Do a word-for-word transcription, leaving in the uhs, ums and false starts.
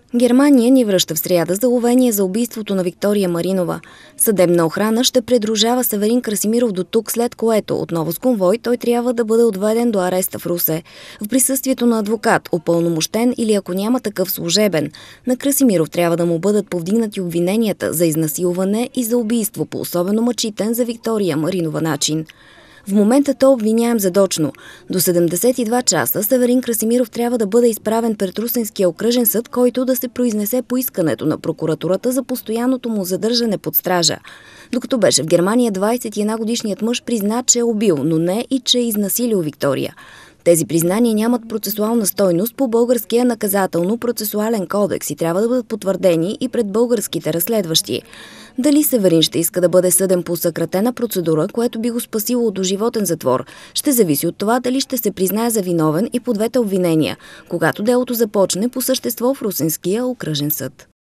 Германия ни връща в сряда заловение за убийството на Виктория Маринова. Съдебна охрана ще придружава Северин Красимиров до тук, след което отново с конвой той трябва да бъде отведен до ареста в Русе. В присъствието на адвокат, упълномощен или ако няма такъв служебен, на Красимиров трябва да му бъдат повдигнати обвиненията за изнасилване и за убийство по особено мъчителен за Виктория Маринова начин. В момента той обвиняем задочно. До седемдесет и два часа Северин Красимиров трябва да бъде изправен пред Русенския окръжен съд, който да се произнесе по искането на прокуратурата за постоянното му задържане под стража. Докато беше в Германия, двадесет и едногодишният мъж призна, че е убил, но не и че е изнасилил Виктория. Тези признания нямат процесуална стойност по българския наказателно-процесуален кодекс и трябва да бъдат потвърдени и пред българските разследващи. Дали Северин ще иска да бъде съден по съкратена процедура, което би го спасило от доживотен затвор, ще зависи от това дали ще се признае за виновен и по двете обвинения, когато делото започне по същество в Русенския окръжен съд.